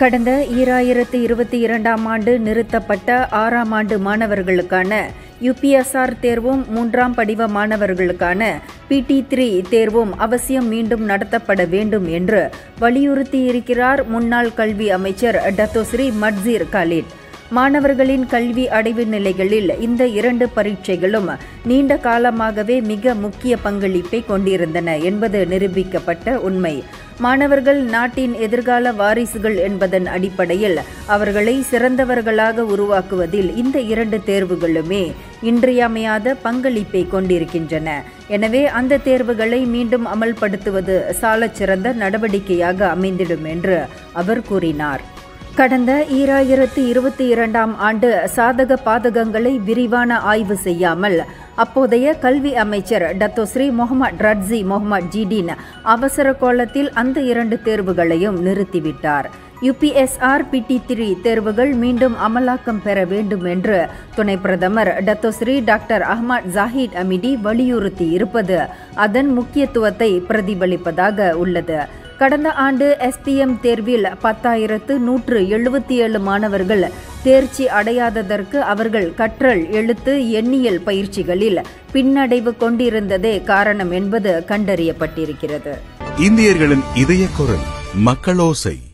கடந்த 2022ஆம் ஆண்டு நிறுத்தப்பட்ட 6ஆம் ஆண்டு மாணவர்களுக்கான UPSR தேர்வும் 3ஆம் படிவ மாணவர்களுக்கான PT3 தேர்வும் அவசியம் மீண்டும் நடத்தப்பட வேண்டும் என்று வலியுறுத்தியிருக்கிறார் முன்னாள் கல்வி அமைச்சர் டத்தோஸ்ரீ மட்சீர் காலிட். மாணவர்களின் கல்வி அடைவு நிலைகளில் இந்த 2 பரீட்சைகளும் நீண்ட காலமாகவே மிக முக்கிய பங்களிப்பை கொண்டிருந்தன என்பது நிரூபிக்கப்பட்ட உண்மை. மாணவர்கள் நாட்டின் எதிர்கால வாரிசுகள் என்பதன் அடிப்படையில் அவர்களை சிறந்தவர்களாக உருவாக்குவதில் இந்த 2 தேர்வுகளுமே இன்றியமையாத பங்களிப்பை கொண்டிருக்கின்றன. எனவே அந்த தேர்வுகளை மீண்டும் அமல்படுத்துவது சாலச் சிறந்த நடவடிக்கையாக அமைந்திடும் என்று அவர் கூறினார். கடந்த 2022ஆம் ஆண்டு சாதக பாதகங்களை விரிவான ஆய்வு செய்யாமல் அப்போதைய கல்வி அமைச்சர் Dato' Sri Mohamad Radzi Mohamad Jidin அவசர கோலத்தில் அந்த 2 தேர்வுகளையும் நிறுத்திவிட்டார். UPSR PT3 தேர்வுகள் மீண்டும் அமலாக்கம் பெற வேண்டும் என்று துணை பிரதமர் Dato' Sri doctor Ahmad Zahid Hamidi வலியுறுத்தி இருப்பது அதன் முக்கியத்துவத்தை பிரதிபலிப்பதாக உள்ளது. கடந்த ஆண்டு SPM தேர்வில் 10,177 மாணவர்கள் தேர்ச்சி அடையாததற்கு அவர்கள் கற்றல், எழுத்து, எண்ணியல் பயிற்சிகளில் பின்னடைவு கொண்டிருந்ததே காரணம் என்பது கண்டறியப்பட்டிருக்கிறது. இந்தியர்களின் இதய குரல் மக்களோசை.